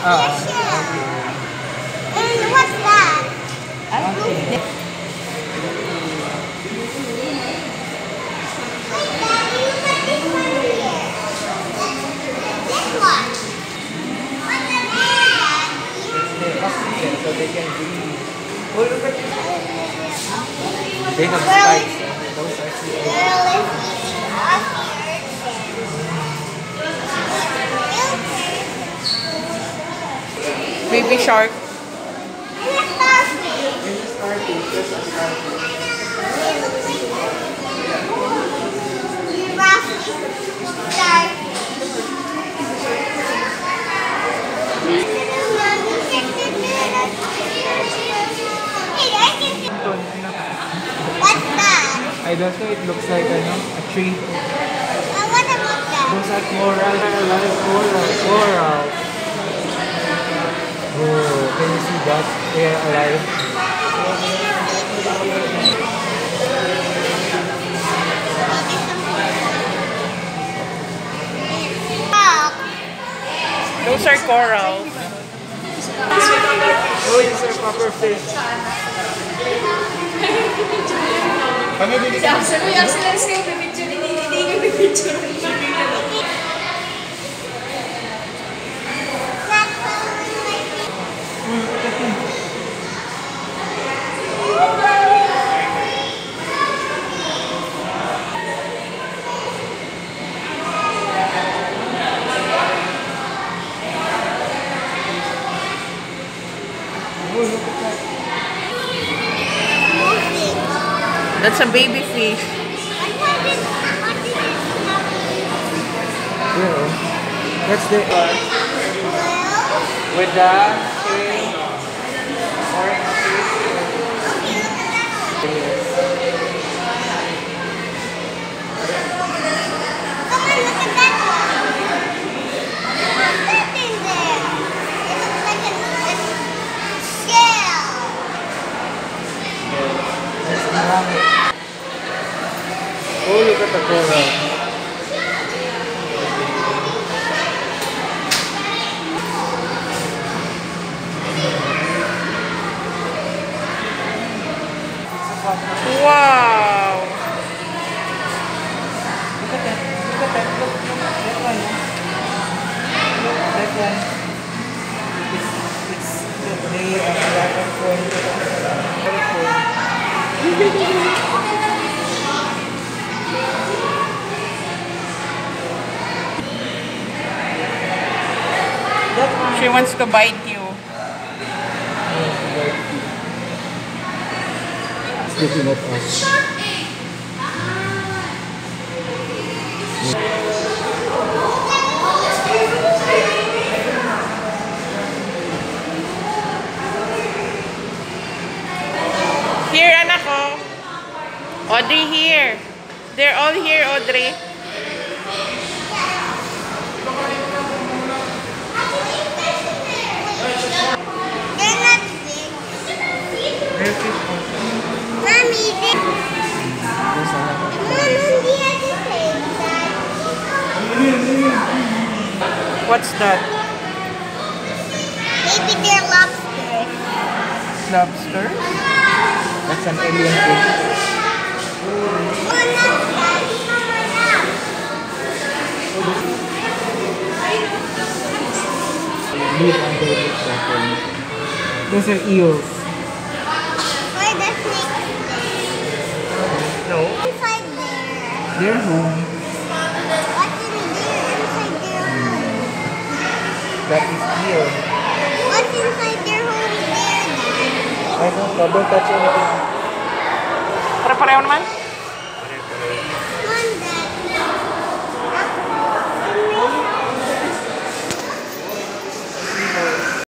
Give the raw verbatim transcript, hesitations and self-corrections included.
Ah, okay. And what's that? Okay. So they can breathe. Oh, look at this. They have spikes. Those are sea. Baby shark. What's that? I don't know, it looks like ano, a tree. Uh, what about that? Those are coral, live coral, coral. Oh, can you see that? They are alive. Those are corals. Oh, these are proper fish. Pamibili ka. That's a baby fish. Yeah. That's the uh, with the shrimp or fish. Oh, look at the coral. Wow. Look at that. Look at that. Look, look. That one. Look, that one. It's, it's, they are like a phone. Very cool. She wants to bite you. It's looking at us. Here, anak ko. Audrey, here. They're all here, Audrey. What's that? Maybe they're lobsters. Lobster? That's an alien fish. Oh, not that. Live under the bottom. Those are eels. Where the snakes No. inside there? They're home. What's in there inside their home? That is eel. What's inside their home there then? I don't know. Don't touch anything. Pare-pareho naman?